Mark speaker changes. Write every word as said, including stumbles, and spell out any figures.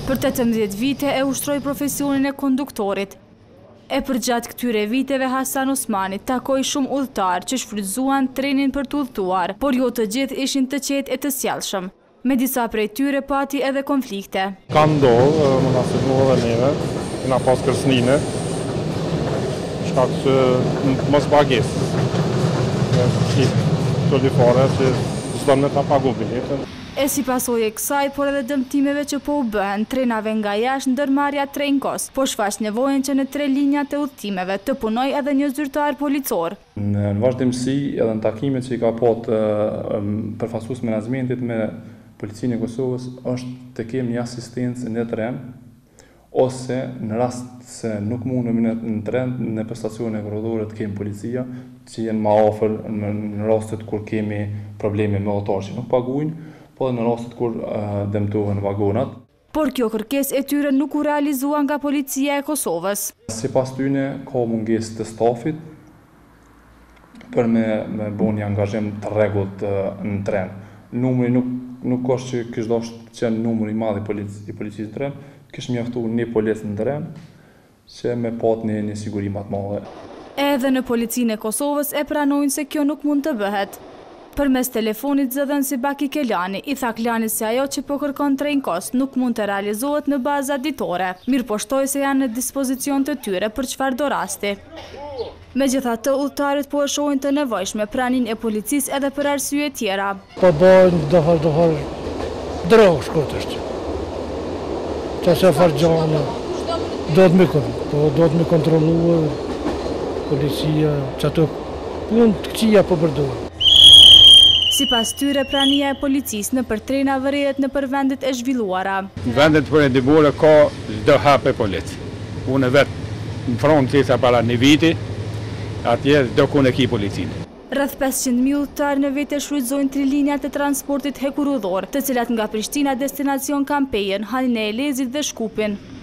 Speaker 1: Për tetëmbëdhjetë vite e ushtroi profesionin e konduktorit. E përgjatë këtyre viteve Hasan Osmani takoi shumë udhëtar që shfrytzuan trenin për të udhëtuar, por jo të gjithë ishin të qetë e të sjellshëm. Me disa prej tyre pati edhe konflikte.
Speaker 2: Ka ndodhur, më na sigurova edhe neve, kena pas kërcënime, shkak që mos pagesë. Të lifare që s'do me ta pagu biletën.
Speaker 1: E si pasojë e kësaj, por edhe dëmtimeve që po u bëhen trenave nga jashtë, ndërmarrja Trenkos, po shfaq nevojën që në tre linjat e udhëtimeve të punoj edhe një zyrtar policor.
Speaker 3: Në vazhdimsi edhe në takimet që i ka patë përfaqësues menaxhmentit me Policinë e Kosovës është të kemi një asistencë në tren, ose në rast se nuk mundemi në tren, në stacione korridore të kemi policia që jenë më afër në rastet kur kemi probleme me udhëtarë që nuk paguajnë, po dhe në rastet kur uh, dëmtohen vagonat.
Speaker 1: Por kjo kërkesë e tyre nuk u realizua nga Policia e Kosovës.
Speaker 3: Sipas tyre ka mungesë të stafit për me, me bënë një angazhim të rregullt uh, në tren. Numri nuk, nuk është që kishë dashur që numri i madh i policisë i policisë në tren, kishë mjaftuar një polic në tren që me pat një, një siguri më të madhe.
Speaker 1: Edhe në Policinë e Kosovës e pranojnë se kjo nuk mund të bëhet. Përmes telefonit zëdhënësi Baki Kelani i tha Klanit se ajo që po kërkon Trenkos nuk mund të realizohet në bazë ditore. Mirë po shtoi se janë në dispozicion të tyre për çfarëdo rasti. Megjithatë, udhëtarët po e shohin të nevojshme praninë e policisë edhe për arsye tjera.
Speaker 4: Po bëjnë dohar dohar drog shkotësht. Qase fargjane. Do të më kon, po do të më kontrolluar policia që ato punë të këqija po përdorën.
Speaker 1: Sipas tyre, prania e policisë në për trena vërehet në për vendet e zhvilluara.
Speaker 5: Në vendet perëndimore ka çdo hap e polic. Unë vetë në frontesa para një viti, atje çdo kund e ki policinë.
Speaker 1: Rreth pesëqind mijë udhëtar në vete shfrytëzojnë tri linjat e transportit hekurudhor, të cilat nga Prishtina destinacion kanë Pejën, Halin e Elezit dhe Shkupin.